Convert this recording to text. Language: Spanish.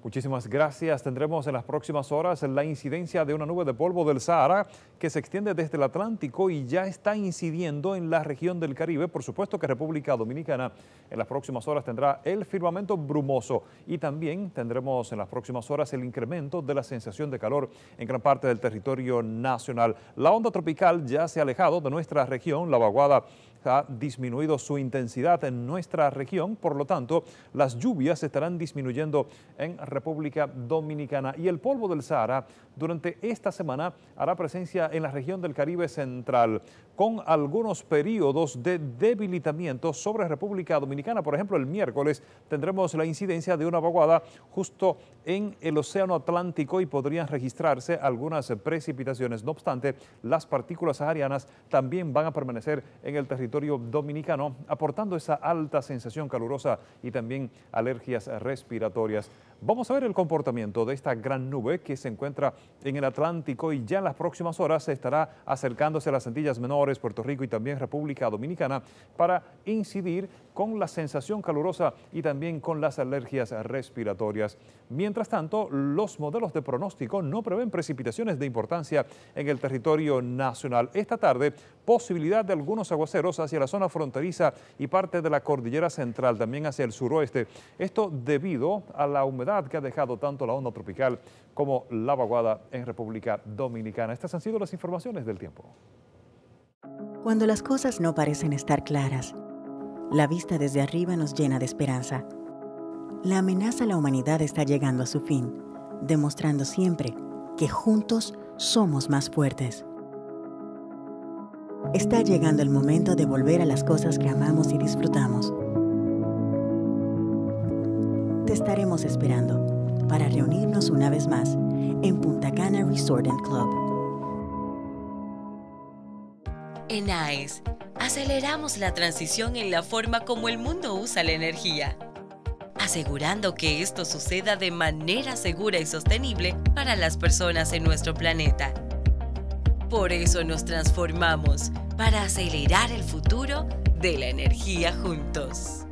Muchísimas gracias. Tendremos en las próximas horas la incidencia de una nube de polvo del Sahara que se extiende desde el Atlántico y ya está incidiendo en la región del Caribe. Por supuesto que República Dominicana en las próximas horas tendrá el firmamento brumoso y también tendremos en las próximas horas el incremento de la sensación de calor en gran parte del territorio nacional. La onda tropical ya se ha alejado de nuestra región. La vaguada ha disminuido su intensidad en nuestra región, por lo tanto, las lluvias estarán disminuyendo en República Dominicana y el polvo del Sahara durante esta semana hará presencia en la región del Caribe central, con algunos periodos de debilitamiento sobre República Dominicana. Por ejemplo, el miércoles tendremos la incidencia de una vaguada justo en el Océano Atlántico y podrían registrarse algunas precipitaciones. No obstante, las partículas saharianas también van a permanecer en el territorio dominicano, aportando esa alta sensación calurosa y también alergias respiratorias. Vamos a ver el comportamiento de esta gran nube que se encuentra en el Atlántico y ya en las próximas horas se estará acercándose a las Antillas Menores, Puerto Rico y también República Dominicana para incidir con la sensación calurosa y también con las alergias respiratorias. Mientras tanto, los modelos de pronóstico no prevén precipitaciones de importancia en el territorio nacional. Esta tarde, posibilidad de algunos aguaceros hacia la zona fronteriza y parte de la cordillera central, también hacia el suroeste. Esto debido a la humedad que ha dejado tanto la onda tropical como la vaguada en República Dominicana. Estas han sido las informaciones del tiempo. Cuando las cosas no parecen estar claras, la vista desde arriba nos llena de esperanza. La amenaza a la humanidad está llegando a su fin, demostrando siempre que juntos somos más fuertes. Está llegando el momento de volver a las cosas que amamos y disfrutamos. Te estaremos esperando para reunirnos una vez más en Punta Cana Resort & Club. En AES, aceleramos la transición en la forma como el mundo usa la energía, asegurando que esto suceda de manera segura y sostenible para las personas en nuestro planeta. Por eso nos transformamos para acelerar el futuro de la energía juntos.